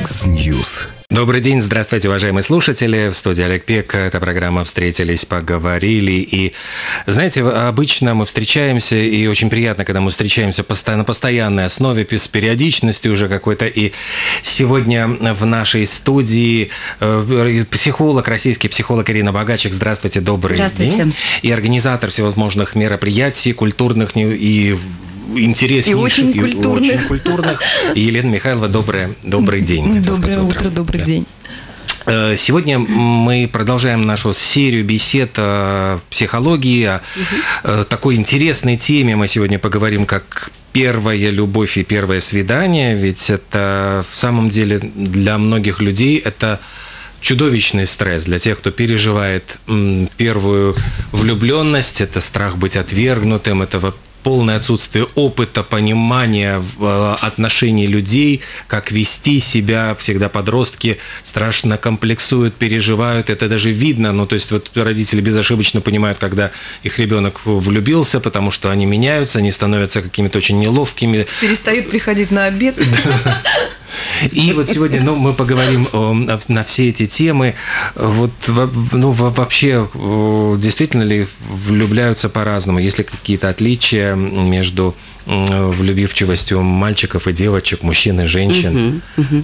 Яндекс.Ньюс. Добрый день, здравствуйте, уважаемые слушатели. В студии Олег Пек. Это программа «Встретились, поговорили». И, знаете, обычно мы встречаемся, и очень приятно, когда мы встречаемся на постоянной основе, с периодичностью уже какой-то. И сегодня в нашей студии психолог, российский психолог Ирина Богачик. Здравствуйте, добрый день. И организатор всевозможных мероприятий, культурных и интереснейших, и очень культурных. Елена Михайлова, добрый день. Доброе утро, добрый день. Сегодня мы продолжаем нашу серию бесед о психологии, о такой интересной теме. Мы сегодня поговорим, как первая любовь и первое свидание, ведь это в самом деле для многих людей это чудовищный стресс. Для тех, кто переживает первую влюбленность, это страх быть отвергнутым, это полное отсутствие опыта, понимания отношений людей, как вести себя. Всегда подростки страшно комплексуют, переживают. Это даже видно. Ну, то есть вот родители безошибочно понимают, когда их ребенок влюбился, потому что они меняются, они становятся какими-то очень неловкими. Перестают приходить на обед. И вот сегодня мы поговорим на все эти темы. Вот, вообще, действительно ли влюбляются по-разному? Есть ли какие-то отличия между влюбивчивостью мальчиков и девочек, мужчин и женщин?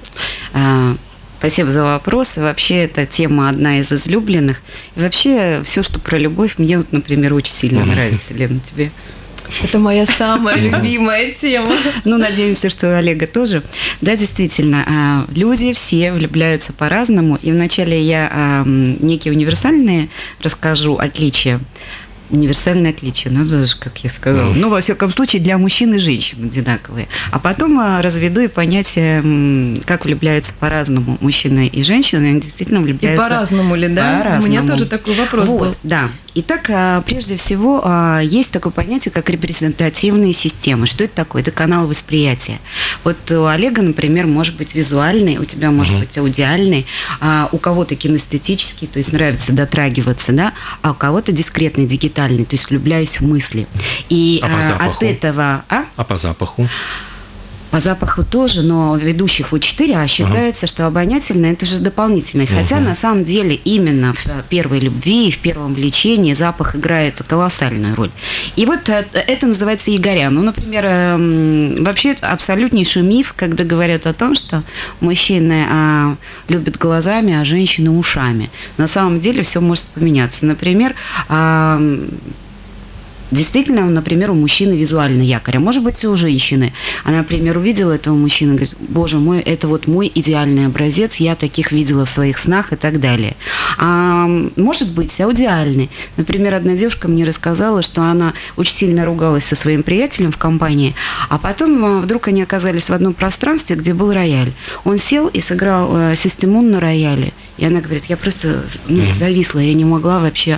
Спасибо за вопрос. Вообще, эта тема одна из излюбленных. И вообще, все, что про любовь, мне, вот, например, очень сильно нравится. Лена, тебе? Это моя самая любимая тема. Ну, надеемся, что у Олега тоже. Да, действительно, люди все влюбляются по-разному. И вначале я некие универсальные расскажу отличия. Универсальные отличия, надо же, как я сказала. Ну, во всяком случае, для мужчин и женщин одинаковые. А потом разведу и понятие, как влюбляются по-разному мужчины и женщины. Они действительно влюбляются. И по-разному ли, да? По-разному. У меня тоже такой вопрос был. Да. Итак, прежде всего, есть такое понятие, как репрезентативные системы. Что это такое? Это канал восприятия. Вот у Олега, например, может быть визуальный, у тебя может быть аудиальный, у кого-то кинестетический, то есть нравится дотрагиваться, да, а у кого-то дискретный, дигитальный, то есть влюбляюсь в мысли. И по запаху? От этого... А по запаху? По запаху тоже, но ведущих вот 4, а считается, что обонятельное – это же дополнительное. Хотя на самом деле именно в первой любви, в первом влечении запах играет колоссальную роль. И вот это называется ягоря. Ну, например, вообще абсолютнейший миф, когда говорят о том, что мужчины любят глазами, а женщины ушами. На самом деле все может поменяться. Например, действительно, например, у мужчины визуальный якорь, а может быть, и у женщины. Она, например, увидела этого мужчину и говорит: боже мой, это вот мой идеальный образец, я таких видела в своих снах и так далее. А может быть, аудиальный. Например, одна девушка мне рассказала, что она очень сильно ругалась со своим приятелем в компании, а потом вдруг они оказались в одном пространстве, где был рояль. Он сел и сыграл Системун на рояле. И она говорит: я просто зависла, я не могла вообще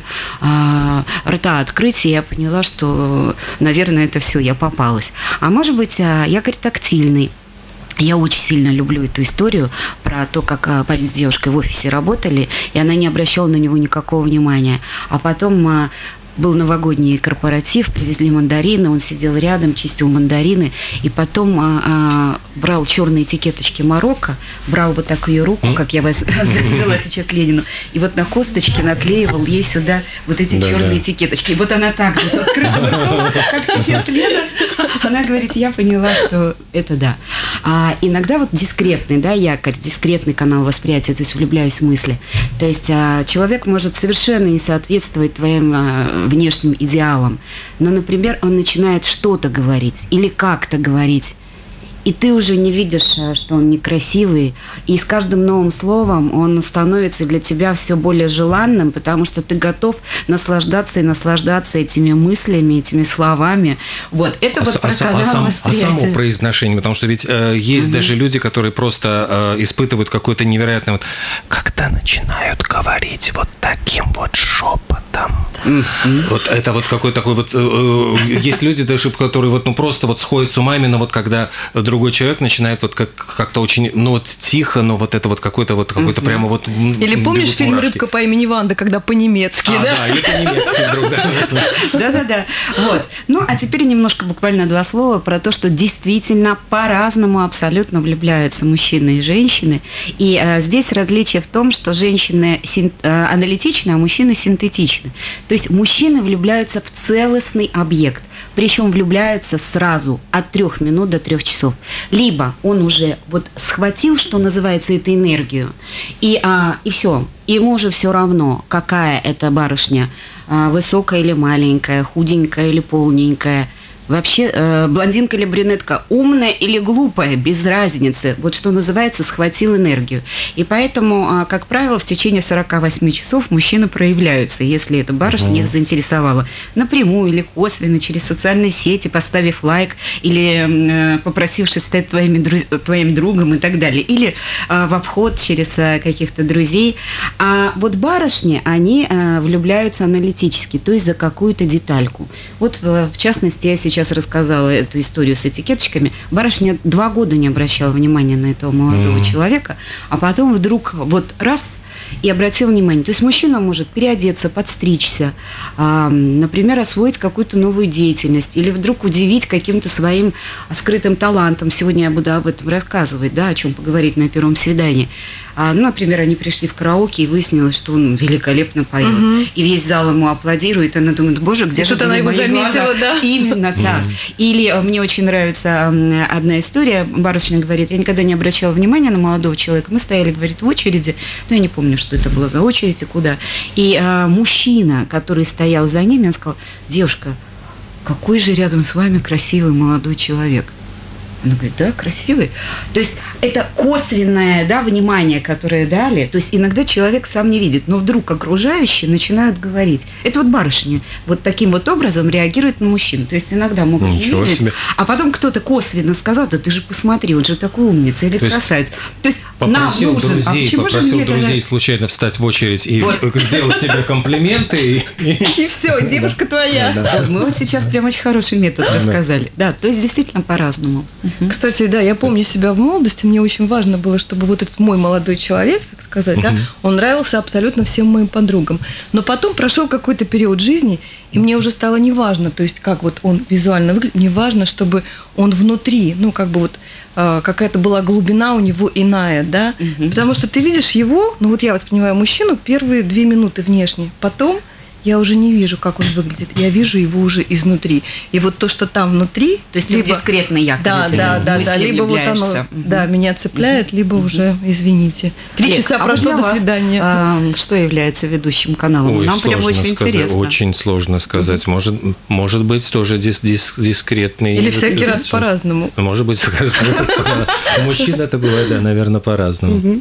рта открыть, и я поняла, что, наверное, это все, я попалась. А может быть, якорь тактильный. Я очень сильно люблю эту историю про то, как парень с девушкой в офисе работали, и она не обращала на него никакого внимания. А потом был новогодний корпоратив, привезли мандарины, он сидел рядом, чистил мандарины, и потом брал черные этикеточки Марокко, брал вот так ее руку, как я взяла сейчас Ленину, и вот на косточке наклеивал ей сюда вот эти черные этикеточки. И вот она так же с открытым ртом, как сейчас Лена, она говорит: я поняла, что это да. А иногда вот дискретный, да, якорь, дискретный канал восприятия, то есть влюбляюсь в мысли. То есть человек может совершенно не соответствовать твоим внешним идеалам, но, например, он начинает что-то говорить или как-то говорить, и ты уже не видишь, что он некрасивый, и с каждым новым словом он становится для тебя все более желанным, потому что ты готов наслаждаться и наслаждаться этими мыслями, этими словами. Вот, это вот про канал восприятия. А само произношение, потому что ведь есть даже люди, которые просто испытывают какое-то невероятное, вот, когда начинают говорить вот таким вот шепотом. Вот это вот какой-то такой вот... Есть люди даже, которые вот, ну, просто вот сходят с ума именно вот когда друг другой человек начинает вот как-то очень, ну вот тихо, но вот это вот какой-то прямо вот... Или помнишь фильм мурашки. «Рыбка по имени Ванда», когда по-немецки, да? Да, или по-немецки вдруг, да. Да-да-да. Вот. Ну, а теперь немножко буквально 2 слова про то, что действительно по-разному абсолютно влюбляются мужчины и женщины. И здесь различие в том, что женщины аналитичны, а мужчины синтетичны. То есть мужчины влюбляются в целостный объект. Причем влюбляются сразу от 3 минут до 3 часов. Либо он уже вот схватил, что называется, эту энергию, и все. Ему уже все равно, какая это барышня, высокая или маленькая, худенькая или полненькая. Вообще, блондинка или брюнетка, умная или глупая, без разницы. Вот что называется, схватил энергию. И поэтому, как правило, в течение 48 часов мужчины проявляются, если эта барышня их заинтересовала. Напрямую или косвенно, через социальные сети, поставив лайк, или попросившись стать твоим другом и так далее. Или в обход через каких-то друзей. А вот барышни, они влюбляются аналитически, то есть за какую-то детальку. Вот, в частности, я сейчас рассказала эту историю с этикеточками. Барышня 2 года не обращала внимания на этого молодого человека, а потом вдруг вот раз и обратил внимание. То есть мужчина может переодеться, подстричься, например, освоить какую-то новую деятельность или вдруг удивить каким-то своим скрытым талантом. Сегодня я буду об этом рассказывать, да, о чем поговорить на первом свидании. Ну, например, они пришли в караоке, и выяснилось, что он великолепно поет. И весь зал ему аплодирует, и она думает, боже, где же она его заметила, да? Именно так. Или мне очень нравится одна история. Барышня говорит, я никогда не обращала внимания на молодого человека. Мы стояли, говорит, в очереди. Ну, я не помню, что это было за очередь и куда. И мужчина, который стоял за ними, он сказал, девушка, какой же рядом с вами красивый молодой человек. Она говорит, да, красивый. То есть это косвенное, да, внимание, которое дали. То есть иногда человек сам не видит, но вдруг окружающие начинают говорить. Это вот барышни вот таким вот образом реагируют на мужчин. То есть иногда могут не видеть, себе. А потом кто-то косвенно сказал, да ты же посмотри, он же такой умница или красавец. То есть попросил нам нужен, попросил друзей случайно встать в очередь и сделать тебе комплименты. И все, девушка твоя. Мы вот сейчас прям очень хороший метод рассказали. Да, то есть действительно по-разному. Кстати, да, я помню себя в молодости, мне очень важно было, чтобы вот этот мой молодой человек, так сказать, да, он нравился абсолютно всем моим подругам. Но потом прошел какой-то период жизни, и мне уже стало неважно, то есть как вот он визуально выглядит, мне важно, чтобы он внутри, ну как бы вот какая-то была глубина у него иная, да, потому что ты видишь его, ну вот я воспринимаю мужчину первые 2 минуты внешне, потом я уже не вижу, как он выглядит. Я вижу его уже изнутри. И вот то, что там внутри... То есть либо дискретно якорь. Да. Либо вот оно меня цепляет, либо уже, извините. 3 часа прошло, до свидания. Что является ведущим каналом? Нам прям очень интересно. Очень сложно сказать. Может быть, тоже дискретный. Или всякий раз по-разному. Может быть, у мужчин это бывает, да, наверное, по-разному.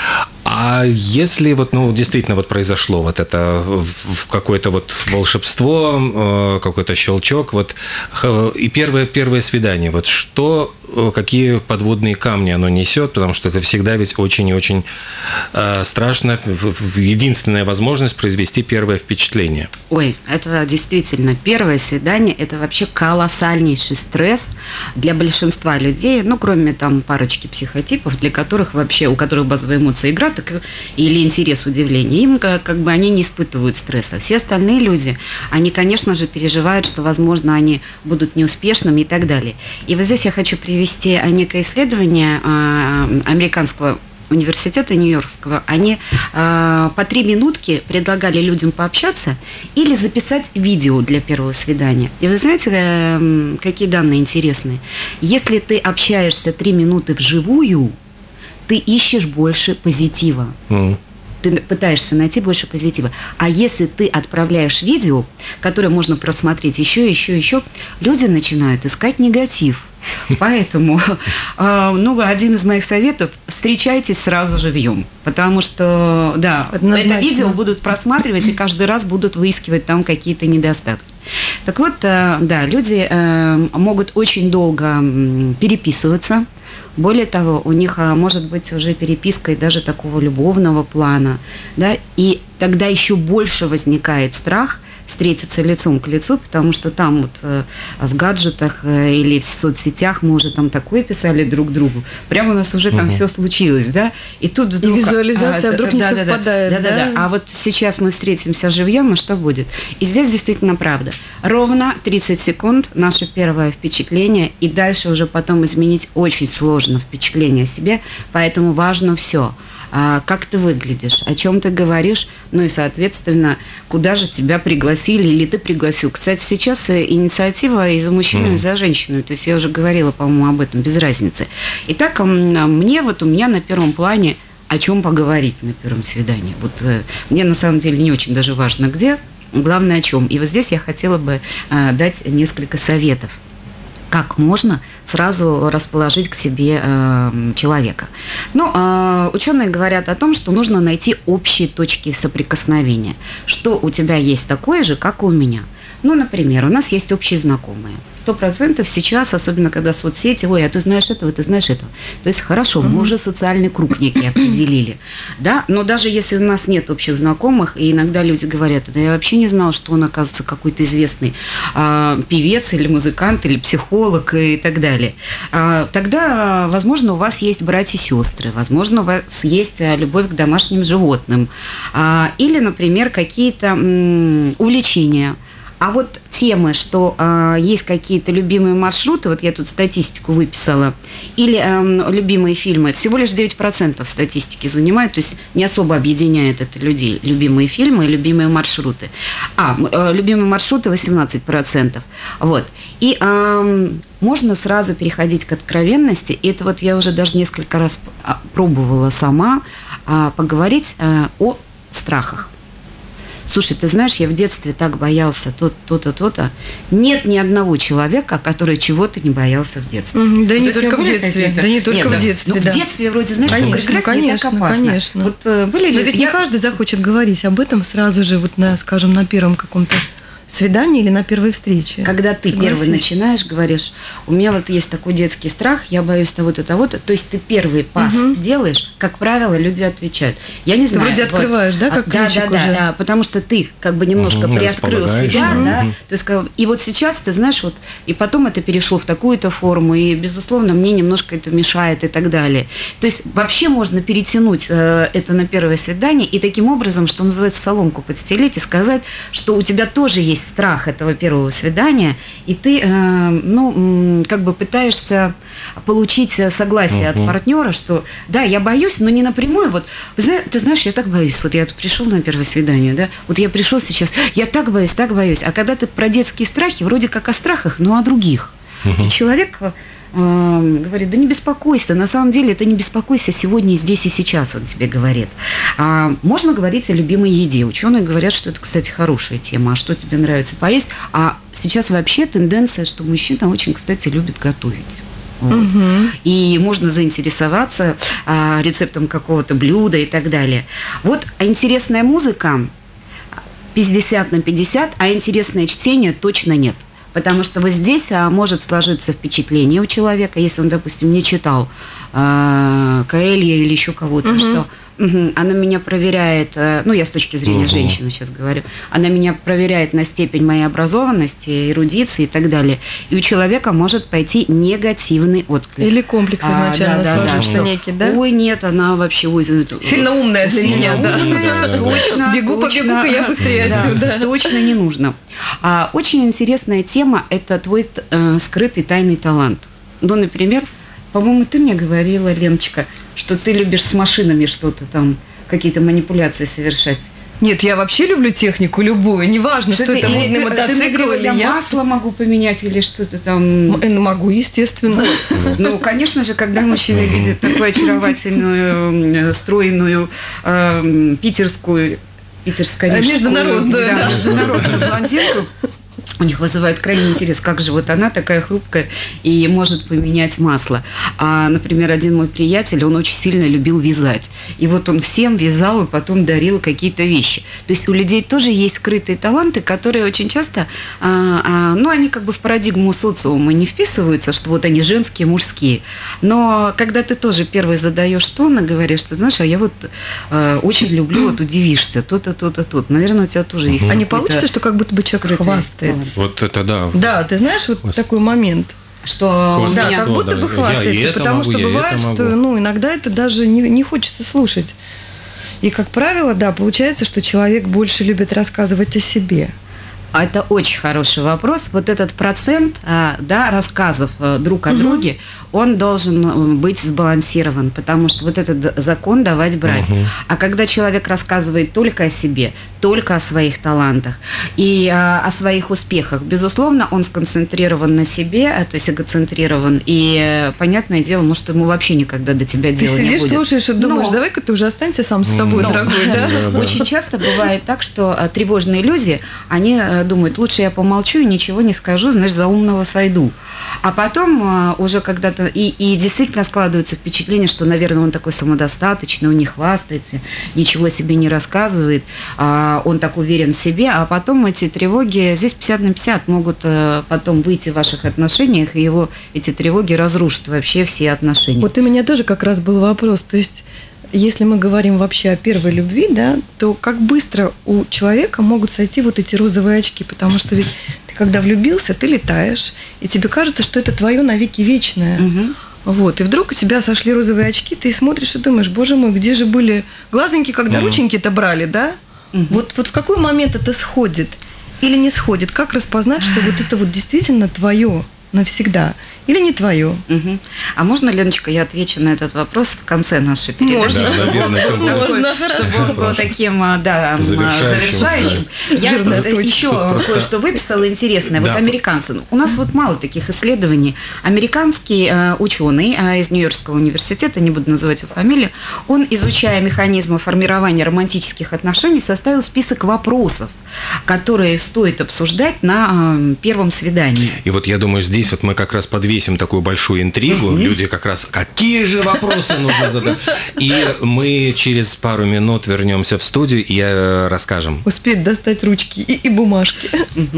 А если вот, ну, действительно вот произошло вот это какое-то вот волшебство, какой-то щелчок, вот, и первое свидание, вот что, какие подводные камни оно несет, потому что это всегда ведь очень и очень страшно, единственная возможность произвести первое впечатление. Ой, это действительно первое свидание, это вообще колоссальнейший стресс для большинства людей, ну, кроме там парочки психотипов, для которых вообще, у которых базовая эмоция игра, так или интерес, удивление, им как бы они не испытывают стресса. Все остальные люди, они, конечно же, переживают, что, возможно, они будут неуспешными и так далее. И вот здесь я хочу привести некое исследование американского университета Нью-Йоркского. Они по 3 минутки предлагали людям пообщаться или записать видео для первого свидания. И вы знаете, какие данные интересные? Если ты общаешься 3 минуты вживую, ты ищешь больше позитива. Ты пытаешься найти больше позитива. А если ты отправляешь видео, которое можно просмотреть еще, люди начинают искать негатив. Поэтому, один из моих советов – встречайтесь сразу живьем. Потому что, да, это видео будут просматривать и каждый раз будут выискивать там какие-то недостатки. Так вот, да, люди могут очень долго переписываться. Более того, у них может быть уже переписка и даже такого любовного плана, да, и тогда еще больше возникает страх встретиться лицом к лицу, потому что там вот в гаджетах или в соцсетях мы уже там такое писали друг другу. Прямо у нас уже там все случилось, да? И тут вдруг... И визуализация вдруг не совпадает, да? А вот сейчас мы встретимся живьем, и что будет? И здесь действительно правда. Ровно 30 секунд наше первое впечатление, и дальше уже потом изменить очень сложно впечатление о себе, поэтому важно все. Как ты выглядишь, о чем ты говоришь, ну и, соответственно, куда же тебя пригласили или ты пригласил. Кстати, сейчас инициатива и за мужчину, и за женщину. То есть я уже говорила, по-моему, об этом, без разницы. Итак, мне вот у меня на первом плане о чем поговорить на первом свидании. Вот мне на самом деле не очень даже важно где, главное о чем. И вот здесь я хотела бы дать несколько советов. Как можно сразу расположить к себе человека. Ну, ученые говорят о том, что нужно найти общие точки соприкосновения. Что у тебя есть такое же, как и у меня. Ну, например, у нас есть общие знакомые. 100% сейчас, особенно когда соцсети, ой, а ты знаешь этого, ты знаешь этого. То есть, хорошо, мы уже социальный круг некий определили. Да? Но даже если у нас нет общих знакомых, и иногда люди говорят, да я вообще не знала, что он, оказывается, какой-то известный певец или музыкант, или психолог и так далее. Тогда, возможно, у вас есть братья и сестры, возможно, у вас есть любовь к домашним животным. Или, например, какие-то увлечения. А вот темы, что есть какие-то любимые маршруты, вот я тут статистику выписала, или любимые фильмы, всего лишь 9% статистики занимает, то есть не особо объединяет это людей, любимые фильмы и любимые маршруты. Любимые маршруты 18%. Вот. И можно сразу переходить к откровенности, и это вот я уже даже несколько раз пробовала сама поговорить о страхах. Слушай, ты знаешь, я в детстве так боялся то-то, то-то. Нет ни одного человека, который чего-то не боялся в детстве. Да не только в детстве. Да не только в детстве, да. В детстве вроде, знаешь, конечно, конечно. Вот были но ведь не каждый захочет говорить об этом сразу же, вот скажем, на первом каком-то свидание или на первой встрече. Когда ты первый начинаешь, говоришь, у меня вот есть такой детский страх, я боюсь того-то, того-то. То есть ты первый пас делаешь, как правило, люди отвечают. Я не знаю. Ты вроде открываешь, да, как ключик уже? Да, потому что ты как бы немножко приоткрыл себя, да. То есть, и вот сейчас, ты знаешь, вот, и потом это перешло в такую-то форму, и, безусловно, мне немножко это мешает и так далее. То есть вообще можно перетянуть это на первое свидание и таким образом, что называется, соломку подстелить и сказать, что у тебя тоже есть страх этого первого свидания, и ты, как бы пытаешься получить согласие от партнера, что да, я боюсь, но не напрямую. Вот, ты знаешь, я так боюсь. Вот я пришел на первое свидание, да, вот я пришел сейчас, я так боюсь, так боюсь. А когда ты про детские страхи, вроде как о страхах, но о других. И человек говорит, да не беспокойся, на самом деле это не беспокойся сегодня, здесь и сейчас, он тебе говорит. Можно говорить о любимой еде. Ученые говорят, что это, кстати, хорошая тема. А что тебе нравится поесть? А сейчас вообще тенденция, что мужчина очень, кстати, любит готовить. Вот. И можно заинтересоваться рецептом какого-то блюда и так далее. Вот интересная музыка 50/50, а интересное чтение точно нет. Потому что вот здесь может сложиться впечатление у человека, если он, допустим, не читал Коэльо или еще кого-то, что она меня проверяет, ну, я с точки зрения женщины сейчас говорю, она меня проверяет на степень моей образованности, эрудиции и так далее. И у человека может пойти негативный отклик. Или комплекс изначально сложился некий, да? Ой, нет, она вообще... Сильно умная для меня, да. Точно. Побегу-ка я быстрее отсюда. Точно не нужно. Очень интересная тема – это твой скрытый тайный талант. Ну, например, по-моему, ты мне говорила, Леночка, что ты любишь с машинами что-то там, какие-то манипуляции совершать. Нет, я вообще люблю технику любую, неважно, что это модный мотоцикл или я масло могу поменять или что-то там. Могу, естественно. Ну, конечно же, когда мужчина видит такую очаровательную, стройную, международную блондинку, у них вызывает крайний интерес, как же вот она такая хрупкая и может поменять масло. А, например, один мой приятель, он очень сильно любил вязать. И вот он всем вязал и потом дарил какие-то вещи. То есть у людей тоже есть скрытые таланты, которые очень часто, ну, они как бы в парадигму социума не вписываются, что вот они женские, мужские. Но когда ты тоже первый задаешь тон и говоришь, ты знаешь, а я вот очень люблю, вот удивишься, то-то, то-то, то-то. Наверное, у тебя тоже есть. А не получится, что как будто бы человек хвастает? Вот это да. Да, ты знаешь, вот такой момент. Что Да, меня... как будто бы хвастается, потому что бывает, что ну, иногда это даже не хочется слушать. И, как правило, да, получается, что человек больше любит рассказывать о себе. Это очень хороший вопрос. Вот этот процент, да, рассказов друг о друге, он должен быть сбалансирован, потому что вот этот закон давать-брать. А когда человек рассказывает только о себе, только о своих талантах и о своих успехах, безусловно, он сконцентрирован на себе, то есть эгоцентрирован, и, понятное дело, может, ему вообще никогда до тебя дела не будет. Ты сидишь, слушаешь и думаешь, давай-ка ты уже останься сам с собой, дорогой, да? Очень часто бывает так, что тревожные люди, они думают, лучше я помолчу и ничего не скажу, значит, за умного сойду. А потом уже когда-то... И действительно складывается впечатление, что, наверное, он такой самодостаточный, он не хвастается, ничего себе не рассказывает, он так уверен в себе, а потом эти тревоги, здесь 50/50 могут потом выйти в ваших отношениях, и эти тревоги разрушат вообще все отношения. Вот у меня тоже как раз был вопрос, то есть если мы говорим вообще о первой любви, да, то как быстро у человека могут сойти вот эти розовые очки, потому что ведь ты когда влюбился, ты летаешь, и тебе кажется, что это твое навеки вечное. Вот, и вдруг у тебя сошли розовые очки, ты смотришь и думаешь, боже мой, где же были глазоньки, когда рученьки-то брали, да? Вот в какой момент это сходит или не сходит? Как распознать, что вот это вот действительно твое навсегда? Или не твое? А можно, Леночка, я отвечу на этот вопрос в конце нашей передачи? Чтобы он был таким, да, завершающим. Я тут еще кое-что выписала интересное. Вот американцы. У нас вот мало таких исследований. Американский ученый из Нью-Йоркского университета, не буду называть его фамилию, он, изучая механизмы формирования романтических отношений, составил список вопросов, которые стоит обсуждать на первом свидании. И вот я думаю, здесь вот мы как раз подвесим такую большую интригу. Люди как раз, какие же вопросы нужно задать? И мы через пару минут вернемся в студию и расскажем. Успеть достать ручки и бумажки.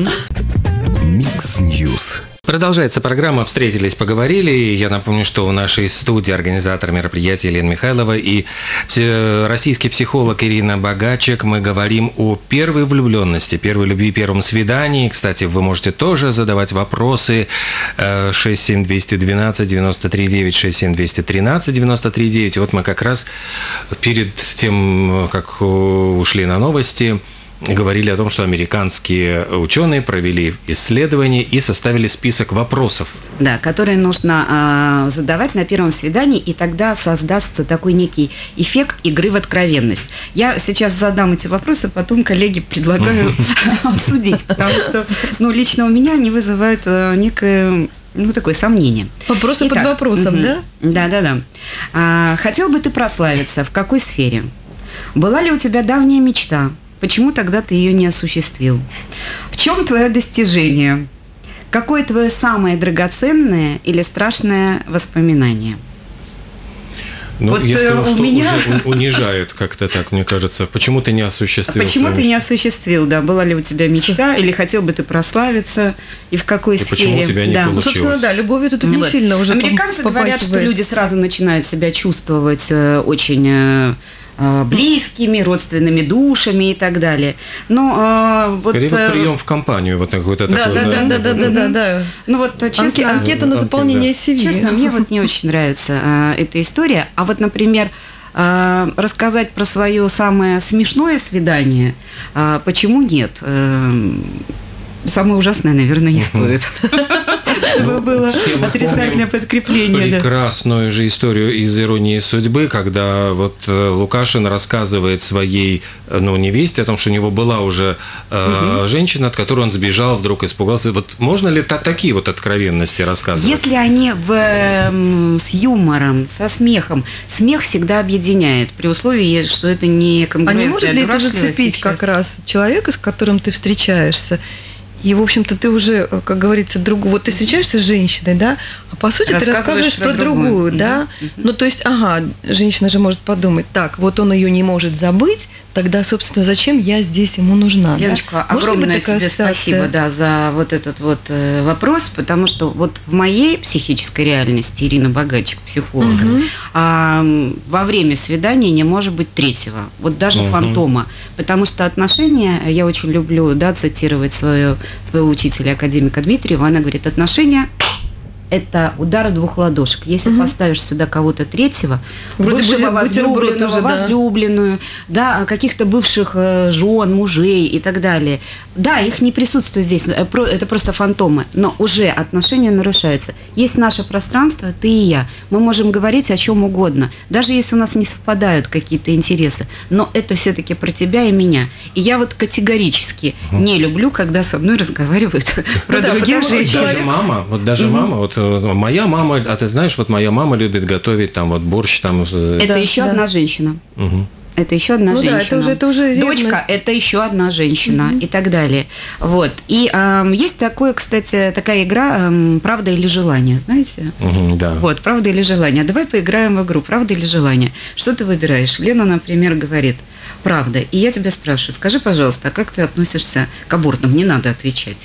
Микс Ньюс. Продолжается программа «Встретились, поговорили». Я напомню, что в нашей студии организатор мероприятия Елена Михайлова и российский психолог Ирина Богачек. Мы говорим о первой влюбленности, первой любви, первом свидании. Кстати, вы можете тоже задавать вопросы. 67212 939, 67213 939. Вот мы как раз перед тем, как ушли на новости, говорили о том, что американские ученые провели исследование и составили список вопросов. Да, которые нужно задавать на первом свидании, и тогда создастся такой некий эффект игры в откровенность. Я сейчас задам эти вопросы, потом коллеги предлагаю обсудить, потому что лично у меня они вызывают некое... такое сомнение. Вопросы под вопросом, да? Да. Хотел бы ты прославиться? В какой сфере? Была ли у тебя давняя мечта? Почему тогда ты ее не осуществил? В чем твое достижение? Какое твое самое драгоценное или страшное воспоминание? Ну, вот если что, меня... уже унижает как-то так, мне кажется. Почему ты не осуществил? Почему ты не осуществил, да? Была ли у тебя мечта, или хотел бы ты прославиться, и в какой сфере? Почему у тебя не получилось? Собственно, да, любовью тут не сильно уже Американцы говорят, что люди сразу начинают себя чувствовать очень... близкими, родственными душами и так далее. Но скорее прием в компанию вот такой. Да. Ну вот честно, анкета на заполнение CV. Честно, мне вот не очень нравится эта история. А вот, например, рассказать про свое самое смешное свидание, почему нет? Самое ужасное, наверное, не стоит. Чтобы было отрицательное подкрепление. Прекрасную же историю из «Иронии судьбы», когда вот Лукашин рассказывает своей невесте о том, что у него была уже женщина, от которой он сбежал, вдруг испугался. Вот можно ли такие вот откровенности рассказывать? Если они с юмором, со смехом, смех всегда объединяет, при условии, что это не конгруентная. А не может ли это зацепить как раз человека, с которым ты встречаешься? и, в общем-то, ты уже, как говорится, вот ты встречаешься с женщиной, да, а по сути ты рассказываешь про другую, да. Ну, то есть, женщина же может подумать, так, вот он ее не может забыть, тогда, собственно, зачем я здесь ему нужна? Леночка, да? Огромное тебе спасибо, да, за вот этот вот вопрос, потому что вот в моей психической реальности, Ирина Богатчик, психолог, во время свидания не может быть третьего, вот даже фантома, потому что отношения, я очень люблю, да, цитировать своего учителя, академика Дмитриева, она говорит, отношения – это удары двух ладошек. Если поставишь сюда кого-то третьего, бывшего возлюбленную, да, каких-то бывших жен, мужей и так далее, да, их не присутствует здесь, это просто фантомы, но уже отношения нарушаются. Есть наше пространство, ты и я. Мы можем говорить о чем угодно, даже если у нас не совпадают какие-то интересы, но это все-таки про тебя и меня. И я вот категорически не люблю, когда со мной разговаривают про других женщин. Даже мама, моя мама, а ты знаешь, вот моя мама любит готовить там вот борщ там. Это еще одна женщина. Это еще одна женщина. Да, это уже дочка – это еще одна женщина и так далее. Вот. И есть такая игра «Правда или желание», знаете? Да. Вот, «Правда или желание». Давай поиграем в игру «Правда или желание». Что ты выбираешь? Лена, например, говорит «Правда». И я тебя спрашиваю, скажи, пожалуйста, а как ты относишься к абортам? Не надо отвечать.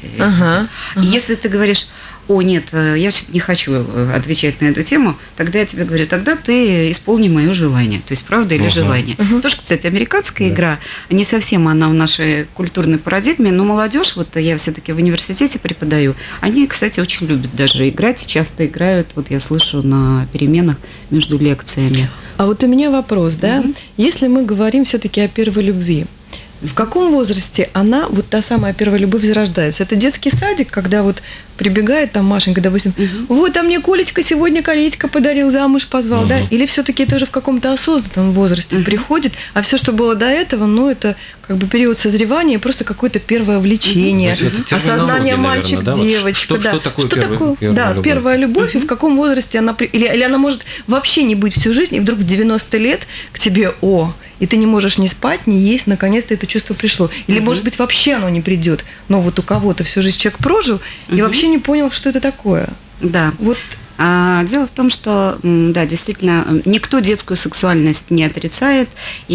Если ты говоришь «О, нет, я не хочу отвечать на эту тему», тогда я тебе говорю, тогда ты исполни мое желание. То есть правда или желание. Тоже, кстати, американская игра, не совсем она в нашей культурной парадигме, но молодежь, вот я все-таки в университете преподаю, они, кстати, очень любят даже играть, часто играют, вот я слышу на переменах между лекциями. А вот у меня вопрос, да, если мы говорим все-таки о первой любви, в каком возрасте она, вот та самая первая любовь, зарождается? Это детский садик, когда вот прибегает там Машенька, допустим, вот, а мне Колечка сегодня колечко подарил, замуж позвал, да? Или все-таки это уже в каком-то осознанном возрасте приходит, а все, что было до этого, ну, это как бы период созревания, просто какое-то первое влечение, осознание мальчик-девочка. Вот что такое первая любовь, и в каком возрасте она... Или она может вообще не быть всю жизнь, и вдруг в 90 лет к тебе и ты не можешь ни спать, ни есть, наконец-то это чувство пришло. Или, может быть, вообще оно не придет. Но вот у кого-то всю жизнь человек прожил и вообще не понял, что это такое. Да. Вот. Дело в том, что, да, действительно, никто детскую сексуальность не отрицает,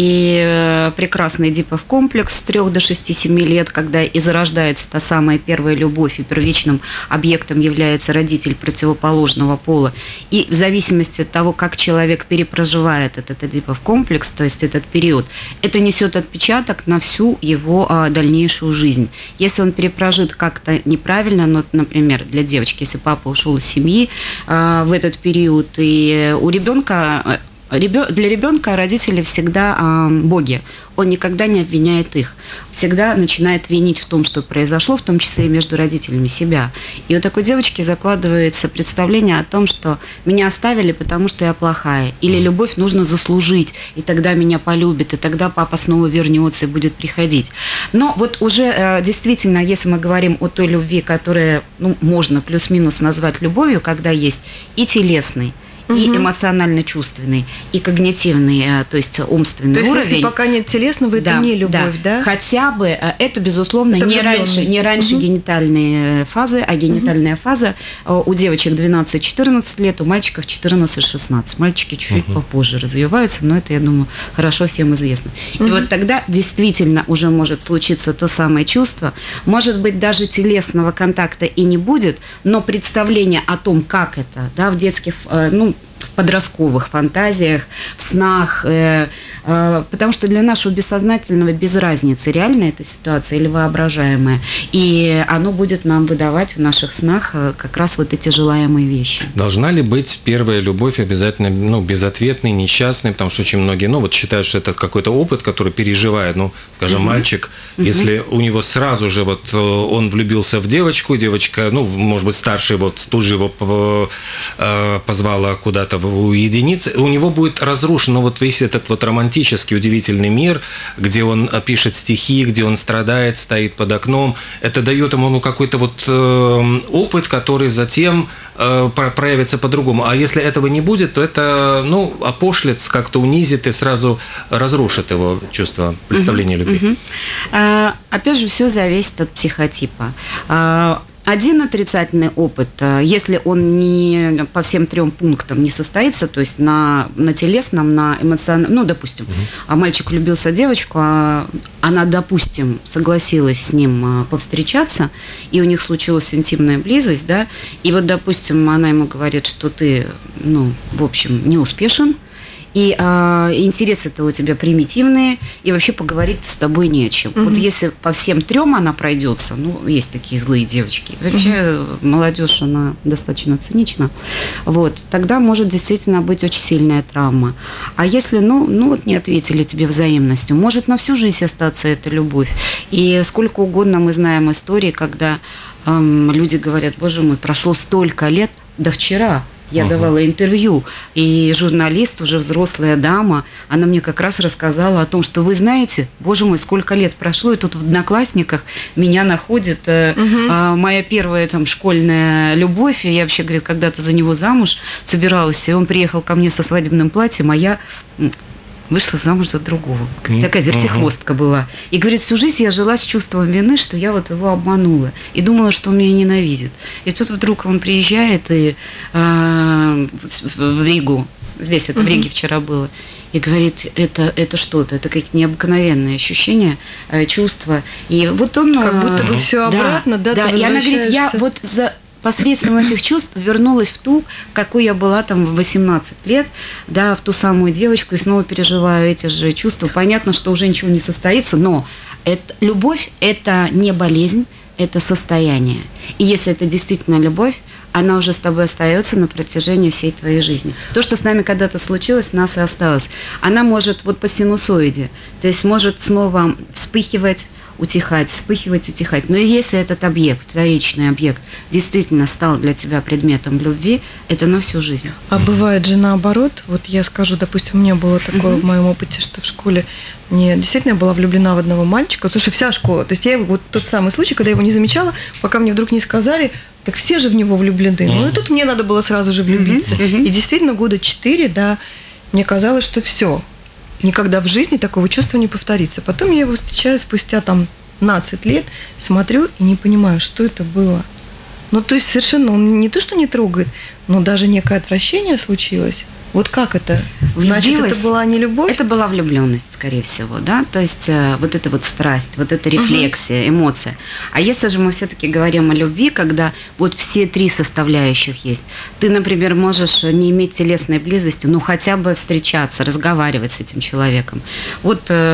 и прекрасный Эдипов комплекс с 3 до 6-7 лет, когда и зарождается та самая первая любовь, и первичным объектом является родитель противоположного пола, и в зависимости от того, как человек перепроживает этот Эдипов комплекс, то есть этот период, это несет отпечаток на всю его дальнейшую жизнь. Если он перепрожит как-то неправильно, например, для девочки, если папа ушел из семьи, в этот период, и у ребенка, для ребенка родители всегда боги. Он никогда не обвиняет их. Всегда начинает винить в том, что произошло, в том числе и между родителями, себя. И у такой девочки закладывается представление о том, что меня оставили, потому что я плохая. Или любовь нужно заслужить, и тогда меня полюбит, и тогда папа снова вернется и будет приходить. Но вот уже действительно, если мы говорим о той любви, которая можно плюс-минус назвать любовью, когда есть и телесный, и эмоционально-чувственный, и когнитивный, то есть умственный уровень. То есть, если пока нет телесного, это не любовь, да? Хотя бы это, безусловно, это не раньше генитальные фазы, а генитальная фаза у девочек 12-14 лет, у мальчиков 14-16. Мальчики чуть попозже развиваются, но это, я думаю, хорошо всем известно. И вот тогда действительно уже может случиться то самое чувство, может быть, даже телесного контакта и не будет, но представление о том, как это, да, в детских, в подростковых фантазиях, в снах, потому что для нашего бессознательного без разницы, реальная эта ситуация или воображаемая, и оно будет нам выдавать в наших снах как раз вот эти желаемые вещи. Должна ли быть первая любовь обязательно, безответной, несчастной, потому что очень многие, считают, что это какой-то опыт, который переживает, скажем, мальчик, если у него сразу же он влюбился в девочку, девочка, может быть, старше тут же его позвала куда-то уединиться, у него будет разрушен вот весь этот вот романтический, удивительный мир, где он пишет стихи, где он страдает, стоит под окном. Это дает ему какой-то вот опыт, который затем проявится по-другому. А если этого не будет, то это, опошлит, как-то унизит и сразу разрушит его чувство, представление любви. Опять же, все зависит от психотипа. Один отрицательный опыт, если он не по всем 3 пунктам не состоится, то есть на телесном, на эмоциональном, допустим, мальчик влюбился в девочку, она, допустим, согласилась с ним повстречаться, и у них случилась интимная близость, да, и вот, допустим, она ему говорит, что ты, в общем, не успешен, и интересы-то у тебя примитивные, и вообще поговорить с тобой не о чем. Вот если по всем 3 она пройдется, есть такие злые девочки, вообще молодежь, она достаточно цинична, вот, тогда может действительно быть очень сильная травма. А если, вот не ответили тебе взаимностью, может на всю жизнь остаться эта любовь. И сколько угодно мы знаем истории, когда люди говорят, боже мой, прошло столько лет, да вчера. Я давала интервью, и журналист, уже взрослая дама, она мне как раз рассказала о том, что вы знаете, боже мой, сколько лет прошло, и тут в Одноклассниках меня находит моя первая школьная любовь, и я вообще, говорит, когда-то за него замуж собиралась, и он приехал ко мне со свадебным платьем, а я вышла замуж за другого. Такая вертихвостка была. И, говорит, всю жизнь я жила с чувством вины, что я вот его обманула. И думала, что он меня ненавидит. И тут вдруг он приезжает в Ригу. Здесь это в Риге вчера было. И говорит, это что-то, это какие-то необыкновенные ощущения, чувства. И вот он... Как будто бы все обратно, да? Да, и она говорит, я вот посредством этих чувств вернулась в ту, какой я была в 18 лет, да, в ту самую девочку, и снова переживаю эти же чувства. Понятно, что уже ничего не состоится, но любовь – это не болезнь, это состояние. И если это действительно любовь, она уже с тобой остается на протяжении всей твоей жизни. То, что с нами когда-то случилось, у нас и осталось. Она может по синусоиде, то есть может снова вспыхивать, утихать, вспыхивать, утихать. Но если этот объект, вторичный объект, действительно стал для тебя предметом любви, это на всю жизнь. А бывает же наоборот. Вот я скажу, допустим, у меня было такое в моем опыте, что в школе мне действительно я была влюблена в одного мальчика. Слушай, вся школа. То есть я его, тот самый случай, когда я его не замечала, пока мне вдруг не сказали, так все же в него влюблены. Ну и тут мне надо было сразу же влюбиться. И действительно 4 года, да, мне казалось, что все. Никогда в жизни такого чувства не повторится. Потом я его встречаю спустя 15 лет, смотрю и не понимаю, что это было. То есть совершенно он не то, что не трогает, но даже некое отвращение случилось. Вот как это? Значит, это была не любовь? Это была влюбленность, скорее всего, да? То есть вот эта вот страсть, вот эта рефлексия, эмоция. А если же мы все-таки говорим о любви, когда вот все 3 составляющих есть, ты, например, можешь не иметь телесной близости, но хотя бы встречаться, разговаривать с этим человеком. Вот у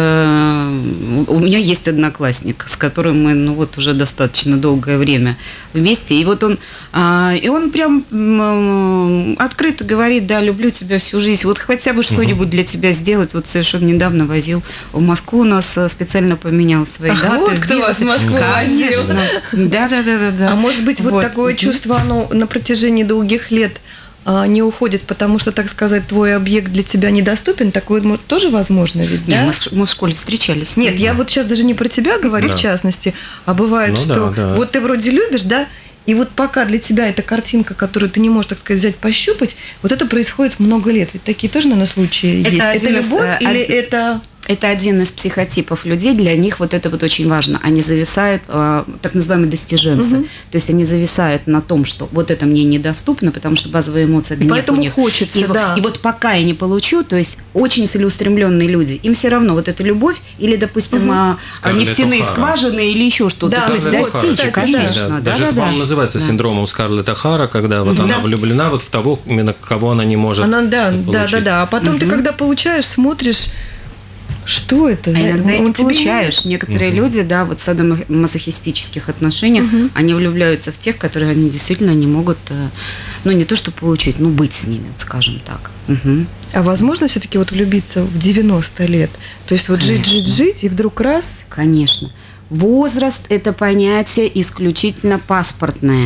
меня есть одноклассник, с которым мы, уже достаточно долгое время вместе, и вот он прям открыто говорит, да, люблю тебя всю жизнь, вот хотя бы что-нибудь для тебя сделать. Вот совершенно недавно возил в Москву, у нас специально поменял свои даты. Вот кто вас в Москву возил. Да. А может быть, вот такое чувство, оно на протяжении долгих лет не уходит, потому что, так сказать, твой объект для тебя недоступен, такое тоже возможно ведь, да? Нет, мы в школе встречались. Нет, я вот сейчас даже не про тебя говорю, в частности, а бывает, что вот ты вроде любишь, да, и вот пока для тебя эта картинка, которую ты не можешь, так сказать, взять, пощупать, вот это происходит много лет. Ведь такие тоже, наверное, случаи есть. Это любовь или это... Это один из психотипов людей, для них вот это вот очень важно. Они зависают, так называемые достиженцы. То есть они зависают на том, что вот это мне недоступно, потому что базовые эмоции гнев поэтому у них. Хочется, да. И вот пока я не получу, то есть очень целеустремленные люди, им все равно вот эта любовь или, допустим, нефтяные скважины или еще что-то. Да, то есть достичь, конечно. Даже, по-моему, называется синдромом Скарлетт О'Хара, когда вот она влюблена вот в того, именно кого она не может получить. Да. А потом ты, когда получаешь, смотришь, что это? А иногда и не получаешь. Некоторые люди, да, вот в садомазохистических отношениях, они влюбляются в тех, которые они действительно не могут, не то что получить, быть с ними, скажем так. А возможно все-таки вот влюбиться в 90 лет? То есть вот жить, и вдруг раз? Конечно. Возраст – это понятие исключительно паспортное.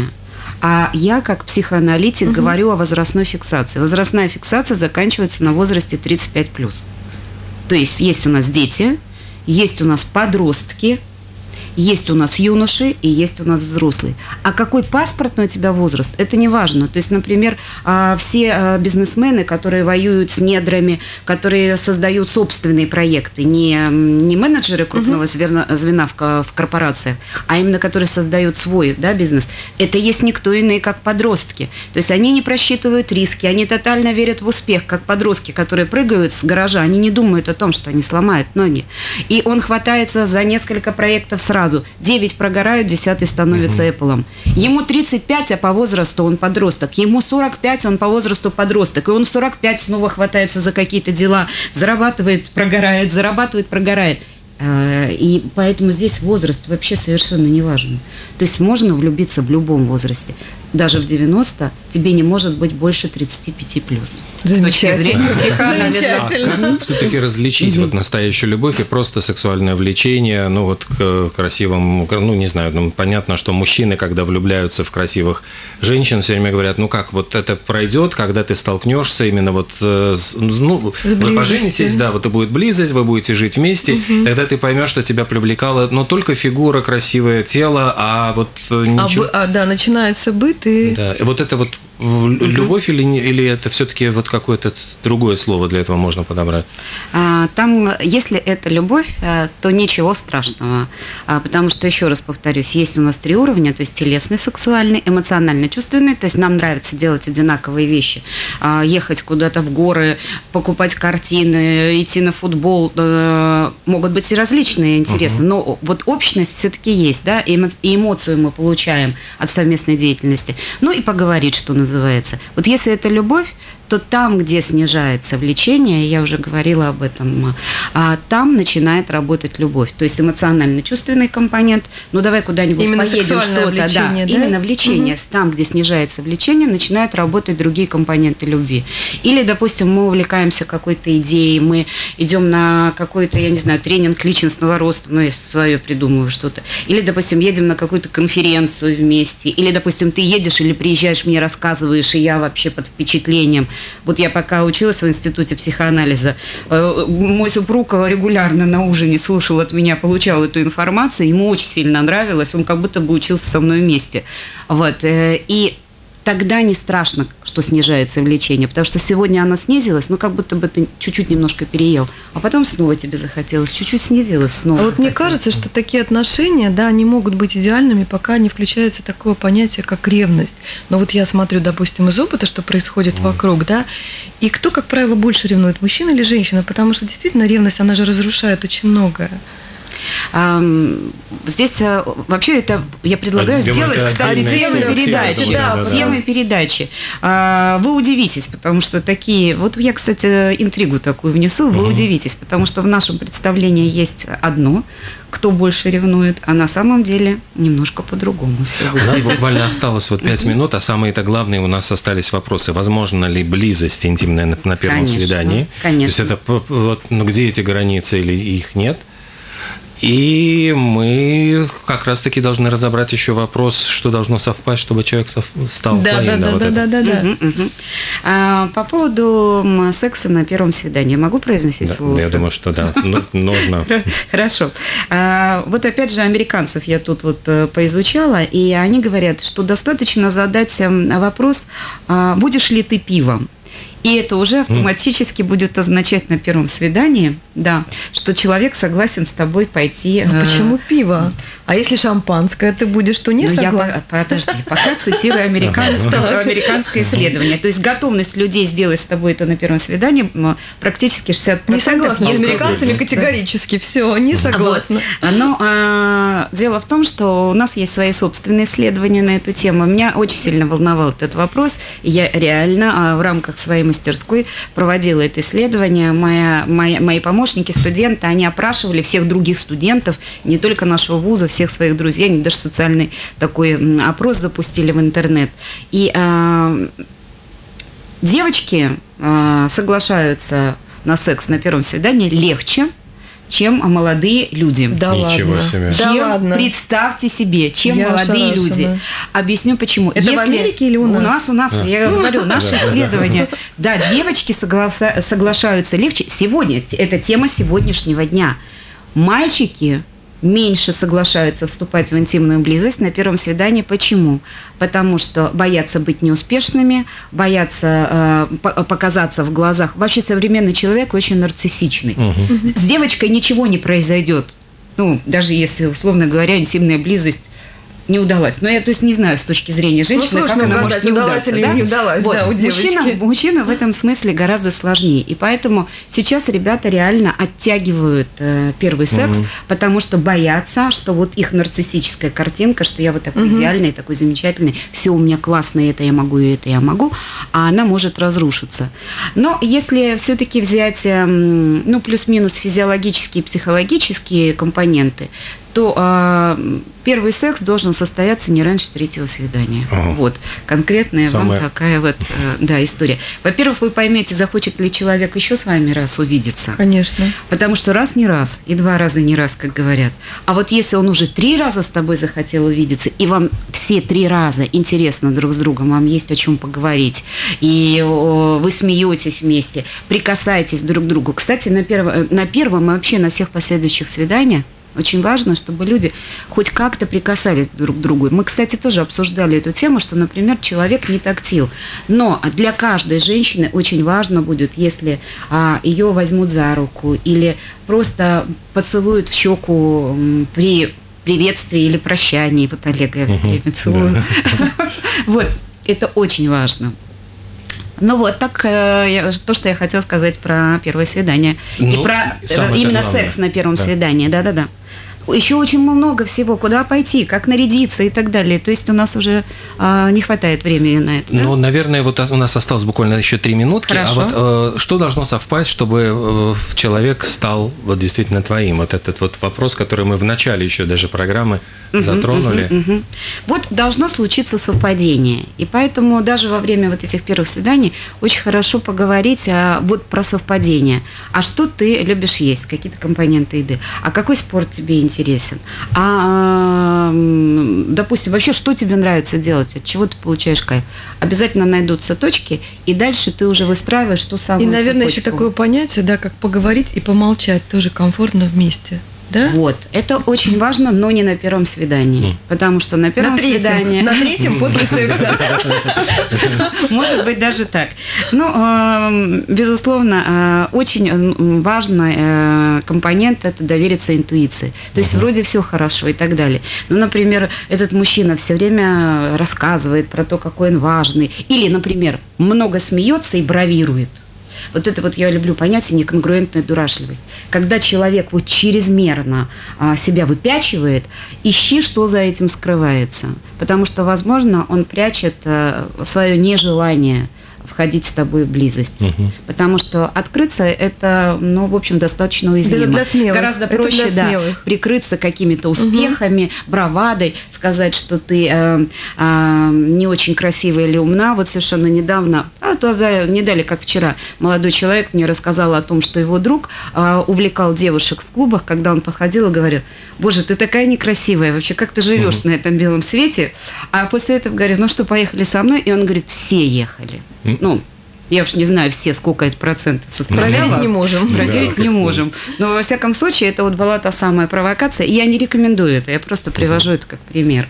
А я, как психоаналитик, говорю о возрастной фиксации. Возрастная фиксация заканчивается на возрасте 35+. То есть у нас дети, есть у нас подростки, есть у нас юноши и есть у нас взрослые. А какой паспортный у тебя возраст, это не важно. То есть, например, все бизнесмены, которые воюют с недрами, которые создают собственные проекты, не менеджеры крупного звена в корпорациях, а именно которые создают свой бизнес, это есть никто иные, как подростки. То есть они не просчитывают риски, они тотально верят в успех, как подростки, которые прыгают с гаража, они не думают о том, что они сломают ноги. И он хватается за несколько проектов сразу. 9 прогорают, 10-й становится Apple. Ему 35, а по возрасту он подросток. Ему 45, он по возрасту подросток. И он в 45 снова хватается за какие-то дела. Зарабатывает, прогорает, зарабатывает, прогорает. И поэтому здесь возраст вообще совершенно не важен. То есть можно влюбиться в любом возрасте. Даже в 90 тебе не может быть больше 35+. Замечательно. Как все-таки различить вот настоящую любовь и просто сексуальное влечение, ну вот к красивым, ну не знаю, ну, понятно, что мужчины, когда влюбляются в красивых женщин, все время говорят, ну как, вот это пройдет, когда ты столкнешься именно вот, ну, вы поженитесь, да, вот и будет близость, вы будете жить вместе, тогда ты поймешь, что тебя привлекала, но только фигура, красивое тело, а вот ничего. Да, начинается быт. Да, и вот это вот любовь или это все-таки вот какое-то другое слово для этого можно подобрать? Там, если это любовь, то ничего страшного. Потому что, еще раз повторюсь, есть у нас 3 уровня, то есть телесный, сексуальный, эмоциональный, чувственный. То есть нам нравится делать одинаковые вещи. Ехать куда-то в горы, покупать картины, идти на футбол. Могут быть и различные интересы, но вот общность все-таки есть, да, и эмоцию мы получаем от совместной деятельности. Ну и поговорить, что называется. Вот если это любовь, то там, где снижается влечение, я уже говорила об этом, там начинает работать любовь. То есть эмоционально-чувственный компонент. Ну, давай куда-нибудь именно поедем, что-то. Влечение, да? Именно влечение. Там, где снижается влечение, начинают работать другие компоненты любви. Или, допустим, мы увлекаемся какой-то идеей, мы идем на какой-то, я не знаю, тренинг личностного роста, ну, я свое придумываю что-то. Или, допустим, едем на какую-то конференцию вместе. Или, допустим, ты едешь или приезжаешь, мне рассказываешь, и я вообще под впечатлением. Вот я пока училась в институте психоанализа, мой супруг регулярно на ужине слушал от меня, получал эту информацию, ему очень сильно нравилось, он как будто бы учился со мной вместе. Вот. И тогда не страшно, что снижается влечение, потому что сегодня оно снизилось, ну, как будто бы ты чуть-чуть немножко переел, а потом снова тебе захотелось, чуть-чуть снизилось, снова вот мне кажется, что такие отношения, да, они могут быть идеальными, пока не включается такое понятие, как ревность. Но вот я смотрю, допустим, из опыта, что происходит вокруг, да, и кто, как правило, больше ревнует, мужчина или женщина, потому что действительно ревность, она же разрушает очень многое. Здесь вообще это я предлагаю сделать, кстати, темой передачи. Вы удивитесь, потому что такие... Вот я, кстати, интригу такую внесу, вы удивитесь, потому что в нашем представлении есть одно, кто больше ревнует, а на самом деле немножко по-другому все выглядит. У нас буквально осталось вот 5 минут, а самые-то главные у нас остались вопросы. Возможно ли близость интимная на первом свидании? Конечно. То есть это вот, ну, где эти границы или их нет? И мы как раз-таки должны разобрать еще вопрос, что должно совпасть, чтобы человек стал твоим. Да. По поводу секса на первом свидании. Могу произносить слово? Я думаю, что да. Нужно. Хорошо. Вот опять же американцев я тут вот поизучала, и они говорят, что достаточно задать вопрос, будешь ли ты пивом? И это уже автоматически будет означать на первом свидании, да, что человек согласен с тобой пойти. Но почему пиво? А если шампанское ты будешь, то не согласен? Подожди, пока цитирую американское исследование. То есть готовность людей сделать с тобой это на первом свидании практически 60%. Не согласна. С американцами категорически все, не согласна. Но дело в том, что у нас есть свои собственные исследования на эту тему. Меня очень сильно волновал этот вопрос. Я реально в рамках своей мастерской проводила это исследование. Мои помощники, студенты, они опрашивали всех других студентов, не только нашего вуза, всех своих друзей, они даже социальный такой опрос запустили в интернет. И девочки соглашаются на секс на первом свидании легче, чем молодые люди. Да Ничего ладно. себе. Да Чем, ладно. представьте себе, чем Я молодые ошарашена. люди. Объясню почему. Это в Америке или у нас? У нас, я говорю, наши исследования. Да, девочки соглашаются легче. Сегодня, это тема сегодняшнего дня. Мальчики меньше соглашаются вступать в интимную близость на первом свидании. Почему? Потому что боятся быть неуспешными, боятся показаться в глазах. Вообще современный человек очень нарциссичный. С девочкой ничего не произойдет. Ну, даже если, условно говоря, интимная близость не удалась. Но я, то есть, не знаю с точки зрения женщины, как она может не удалась удаться. или не удалась, Вот. да, у девочки. Мужчина в этом смысле гораздо сложнее. И поэтому сейчас ребята реально оттягивают первый секс, потому что боятся, что вот их нарциссическая картинка, что я вот такой идеальный, такой замечательный, все у меня классно, и это я могу, и это я могу, а она может разрушиться. Но если все-таки взять, ну, плюс-минус физиологические и психологические компоненты, то первый секс должен состояться не раньше 3-го свидания. Вот. Конкретная вам такая вот да, история. Во-первых, вы поймете, захочет ли человек еще с вами раз увидеться. Конечно. Потому что раз не раз, и 2 раза не раз, как говорят. А вот если он уже 3 раза с тобой захотел увидеться, и вам все 3 раза интересно друг с другом, вам есть о чем поговорить, и вы смеетесь вместе, прикасаетесь друг к другу. Кстати, на первом и вообще на всех последующих свиданиях очень важно, чтобы люди хоть как-то прикасались друг к другу. Мы, кстати, тоже обсуждали эту тему, что, например, человек не тактил. Но для каждой женщины очень важно будет, если ее возьмут за руку или просто поцелуют в щеку при приветствии или прощании. Вот Олега я все время целую. Вот, это очень важно. Ну вот, так то, что я хотела сказать про первое свидание. И про именно секс на первом свидании. Да-да-да. Еще очень много всего, куда пойти, как нарядиться и так далее. То есть у нас уже не хватает времени на это. Ну, да? Наверное, вот у нас осталось буквально еще 3 минутки. Хорошо. А вот что должно совпасть, чтобы человек стал вот действительно твоим? Вот этот вот вопрос, который мы в начале еще даже программы затронули. Вот должно случиться совпадение. И поэтому даже во время вот этих первых свиданий очень хорошо поговорить вот про совпадение. А что ты любишь есть? Какие-то компоненты еды? А какой спорт тебе интересен? Допустим, вообще, что тебе нравится делать? От чего ты получаешь кайф? Обязательно найдутся точки, и дальше ты уже выстраиваешь ту самую цепочку. И, наверное, цепочку. еще такое понятие, да, как поговорить и помолчать, тоже комфортно вместе. Да? Вот, это очень важно, но не на первом свидании, потому что на первом свидании... На 3-м после секса. Может быть, даже так. Ну, безусловно, очень важный компонент – это довериться интуиции. То есть вроде все хорошо и так далее. Ну, например, этот мужчина все время рассказывает про то, какой он важный. Или, например, много смеется и бравирует. Вот это вот я люблю понятие неконгруентная дурашливость. Когда человек вот чрезмерно себя выпячивает, ищи, что за этим скрывается. Потому что, возможно, он прячет свое нежелание входить с тобой в близость. Потому что открыться это, ну, в общем, достаточно уязвимо. Для смелых. Гораздо проще, прикрыться какими-то успехами, бравадой, сказать, что ты не очень красивая или умна. Вот совершенно недавно, не дали, как вчера, молодой человек мне рассказал о том, что его друг увлекал девушек в клубах, когда он подходил и говорил: боже, ты такая некрасивая, вообще, как ты живешь на этом белом свете? А после этого говорит: ну что, поехали со мной? И он говорит: все ехали. Ну, я уж не знаю все, сколько это процентов составляло. Проверить не можем. Проверить не можем. Но, во всяком случае, это вот была та самая провокация. И я не рекомендую это, я просто привожу это как пример.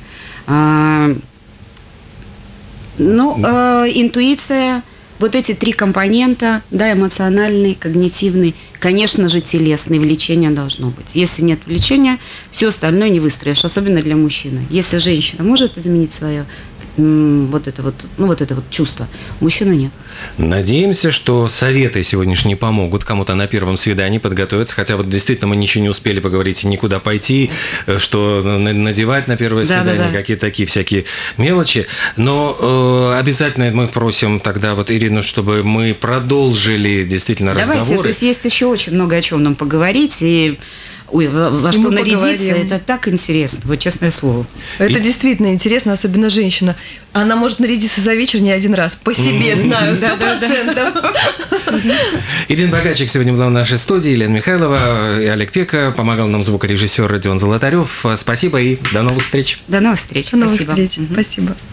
Интуиция, вот эти 3 компонента, да, эмоциональный, когнитивный, конечно же, телесный, влечение должно быть. Если нет влечения, все остальное не выстроишь, особенно для мужчины. Если женщина может изменить свое вот это вот чувство, мужчина нет. Надеемся, что советы сегодняшние помогут кому-то на первом свидании подготовиться, хотя вот действительно мы ничего не успели поговорить, никуда пойти, что надевать на первое свидание, какие-то такие всякие мелочи, но обязательно мы просим тогда вот Ирину, чтобы мы продолжили действительно разговоры. То есть есть еще очень много о чем нам поговорить, и во что нарядиться, это так интересно, вот честное слово. Это действительно интересно, особенно женщина. она может нарядиться за вечер не один раз. По себе знаю, 100%. Ирина Богачик сегодня была в нашей студии, Елена Михайлова и Олег Пека. Помогал нам звукорежиссер Родион Золотарев. Спасибо и до новых встреч. До новых встреч. До новых Спасибо. встреч. Спасибо.